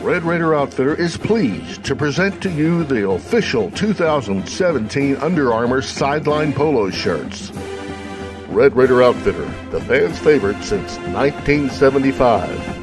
Red Raider Outfitter is pleased to present to you the official 2017 Under Armour Sideline Polos shirts. Red Raider Outfitter, the fans' favorite since 1975.